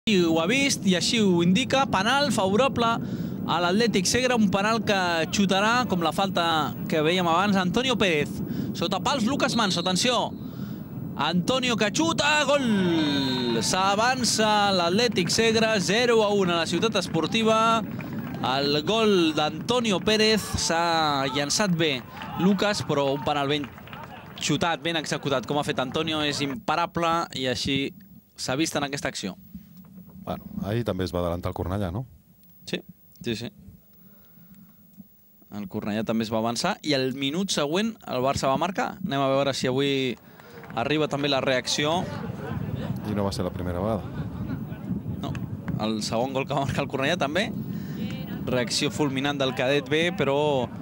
ho ha vist i així ho indica. Penal favorable a l'Atlètic Segre, un penal que xutarà, com la falta que veiem abans, Antonio Pérez. Sota pals, Lucas Manso, atenció. Antonio que xuta, gol! S'avança l'Atlètic Segre, 0-1 a la Ciutat Esportiva. El gol d'Antonio Pérez, s'ha llançat bé Lucas, però un penal ben xutat, ben executat, com ha fet Antonio, és imparable i així s'ha vist en aquesta acció. Bueno, ahir també es va adelantar el Cornellà, no? Sí, sí, sí. El Cornellà també es va avançar i el minut següent el Barça va marcar. Anem a veure si avui arriba també la reacció. I no va ser la primera vegada. No, el segon gol que va marcar el Cornellà també. Reacció fulminant del cadet B, però